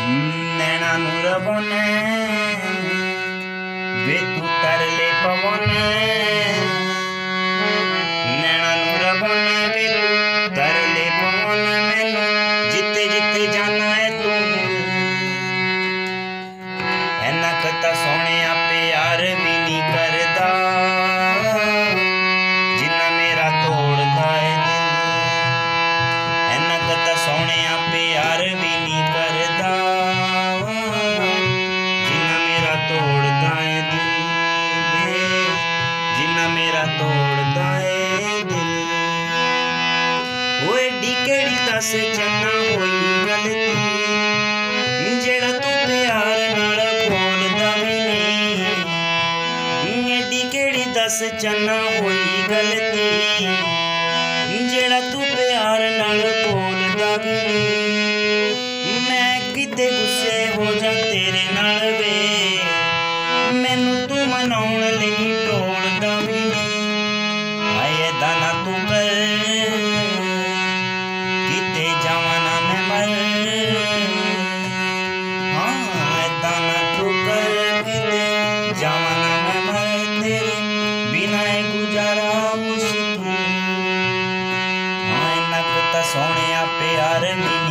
नैना नूं रवोने वे तू तरले पवोने, नैना नूं रवोने वे तू तरले पवोने, मैनू जिते जिते जाना है तू इन्ना क तां सोहणिया प्यार भी नहीं करदा जिन्ना मेरा तोड़दा है दिल। इन्ना क तां सोहणिया प्यार भी नहीं करदा जिन्ना मेरा तोड़दा है दिल, जिन्ना मेरा तोड़दा है दिल। ओए एडी केड़ी दस चन्ना होई गलती जेड़ा तू प्यार नाल बोलदा भी नहीं। एडी केड़ी दस चन्ना होई गलती जेड़ा तू प्यार नाल बोलदा भी नहीं। मैं किते गुस्से हो जा तेरे नाल वे, मैनू तू मनाउण लई टोलदा भी नहीं। हाय ऐदा ना तू कर किते जावां ना मैं मर, हाँ ऐदा ना तू कर किते जावां ना मैं मर, तेरे बिना है गुजारा मुश्किल। हाँ इन्ना क तां सोहणिया प्यार भी